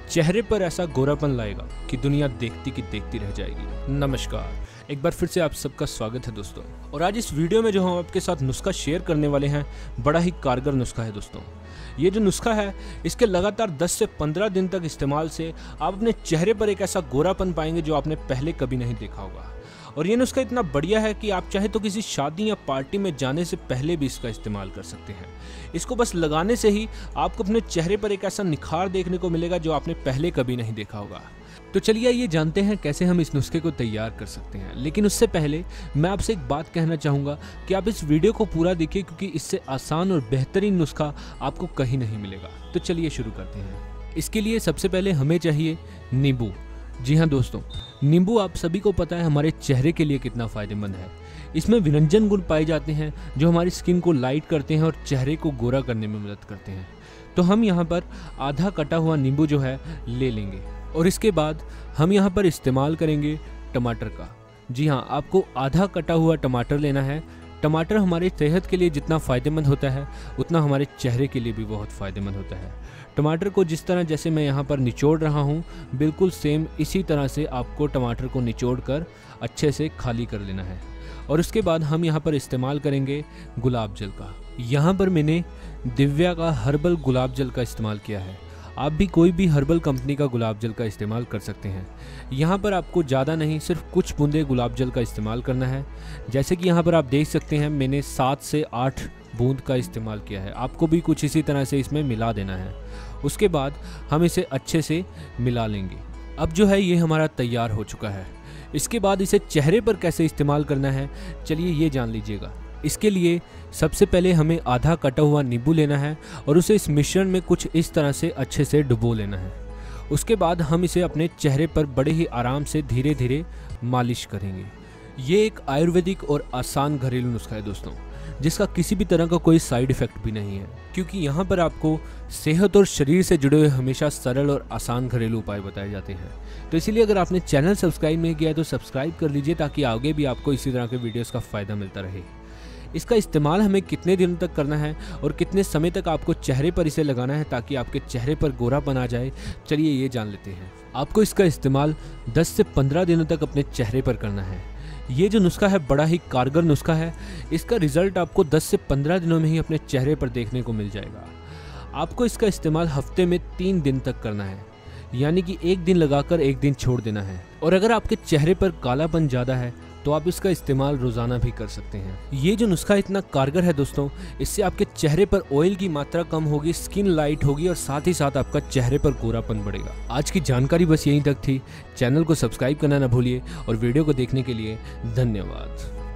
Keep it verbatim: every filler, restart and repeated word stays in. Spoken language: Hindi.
चेहरे पर ऐसा गोरापन लाएगा कि दुनिया देखती की देखती रह जाएगी। नमस्कार, एक बार फिर से आप सबका स्वागत है दोस्तों। और आज इस वीडियो में जो हम आपके साथ नुस्खा शेयर करने वाले हैं, बड़ा ही कारगर नुस्खा है दोस्तों। ये जो नुस्खा है, इसके लगातार दस से पंद्रह दिन तक इस्तेमाल से आप अपने चेहरे पर एक ऐसा गोरापन पाएंगे जो आपने पहले कभी नहीं देखा होगा। और ये नुस्खा इतना बढ़िया है कि आप चाहे तो किसी शादी या पार्टी में जाने से पहले भी इसका इस्तेमाल कर सकते हैं। इसको बस लगाने से ही आपको अपने चेहरे पर एक ऐसा निखार देखने को मिलेगा जो आपने पहले कभी नहीं देखा होगा। तो चलिए ये जानते हैं कैसे हम इस नुस्खे को तैयार कर सकते हैं। लेकिन उससे पहले मैं आपसे एक बात कहना चाहूँगा कि आप इस वीडियो को पूरा देखिए, क्योंकि इससे आसान और बेहतरीन नुस्खा आपको कहीं नहीं मिलेगा। तो चलिए शुरू करते हैं। इसके लिए सबसे पहले हमें चाहिए नींबू। जी हाँ दोस्तों, नींबू आप सभी को पता है हमारे चेहरे के लिए कितना फ़ायदेमंद है। इसमें विरंजन गुण पाए जाते हैं जो हमारी स्किन को लाइट करते हैं और चेहरे को गोरा करने में मदद करते हैं। तो हम यहाँ पर आधा कटा हुआ नींबू जो है ले लेंगे और इसके बाद हम यहाँ पर इस्तेमाल करेंगे टमाटर का। जी हाँ, आपको आधा कटा हुआ टमाटर लेना है। टमाटर हमारे सेहत के लिए जितना फ़ायदेमंद होता है उतना हमारे चेहरे के लिए भी बहुत फ़ायदेमंद होता है। टमाटर को जिस तरह जैसे मैं यहाँ पर निचोड़ रहा हूँ, बिल्कुल सेम इसी तरह से आपको टमाटर को निचोड़ कर अच्छे से खाली कर लेना है। और उसके बाद हम यहाँ पर इस्तेमाल करेंगे गुलाब जल का। यहाँ पर मैंने दिव्या का हर्बल गुलाब जल का इस्तेमाल किया है। आप भी कोई भी हर्बल कंपनी का गुलाब जल का इस्तेमाल कर सकते हैं। यहाँ पर आपको ज़्यादा नहीं, सिर्फ कुछ बूंदे गुलाब जल का इस्तेमाल करना है। जैसे कि यहाँ पर आप देख सकते हैं, मैंने सात से आठ बूंद का इस्तेमाल किया है। आपको भी कुछ इसी तरह से इसमें मिला देना है। उसके बाद हम इसे अच्छे से मिला लेंगे। अब जो है ये हमारा तैयार हो चुका है। इसके बाद इसे चेहरे पर कैसे इस्तेमाल करना है, चलिए ये जान लीजिएगा। इसके लिए सबसे पहले हमें आधा कटा हुआ नींबू लेना है और उसे इस मिश्रण में कुछ इस तरह से अच्छे से डुबो लेना है। उसके बाद हम इसे अपने चेहरे पर बड़े ही आराम से धीरे धीरे मालिश करेंगे। ये एक आयुर्वेदिक और आसान घरेलू नुस्खा है दोस्तों, जिसका किसी भी तरह का कोई साइड इफ़ेक्ट भी नहीं है, क्योंकि यहाँ पर आपको सेहत और शरीर से जुड़े हुए हमेशा सरल और आसान घरेलू उपाय बताए जाते हैं। तो इसीलिए अगर आपने चैनल सब्सक्राइब नहीं किया है तो सब्सक्राइब कर लीजिए, ताकि आगे भी आपको इसी तरह के वीडियोस का फ़ायदा मिलता रहे। इसका इस्तेमाल हमें कितने दिनों तक करना है और कितने समय तक आपको चेहरे पर इसे लगाना है ताकि आपके चेहरे पर गोरापन आ जाए, चलिए ये जान लेते हैं। आपको इसका इस्तेमाल दस से पंद्रह दिनों तक अपने चेहरे पर करना है। ये जो नुस्खा है बड़ा ही कारगर नुस्खा है। इसका रिजल्ट आपको दस से पंद्रह दिनों में ही अपने चेहरे पर देखने को मिल जाएगा। आपको इसका इस्तेमाल हफ्ते में तीन दिन तक करना है, यानी कि एक दिन लगाकर एक दिन छोड़ देना है। और अगर आपके चेहरे पर कालापन ज़्यादा है तो आप इसका इस्तेमाल रोज़ाना भी कर सकते हैं। ये जो नुस्खा इतना कारगर है दोस्तों, इससे आपके चेहरे पर ऑयल की मात्रा कम होगी, स्किन लाइट होगी और साथ ही साथ आपका चेहरे पर गोरापन बढ़ेगा। आज की जानकारी बस यहीं तक थी। चैनल को सब्सक्राइब करना ना भूलिए और वीडियो को देखने के लिए धन्यवाद।